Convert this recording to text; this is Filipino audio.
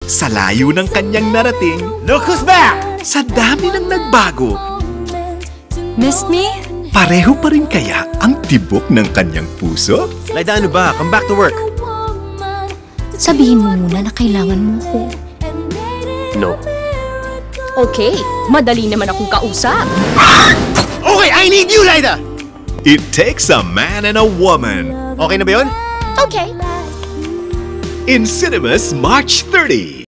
Sa layo ng kanyang narating, Look who's back! sa dami ng nagbago, Missed me? pareho pa rin kaya ang tibok ng kanyang puso? Laida, ano ba? Come back to work. Sabihin mo muna na kailangan mo ko. No. Okay, madali naman akong kausap. Okay, I need you, Laida! It takes a man and a woman. Okay na ba yun? Okay. In cinemas March 30.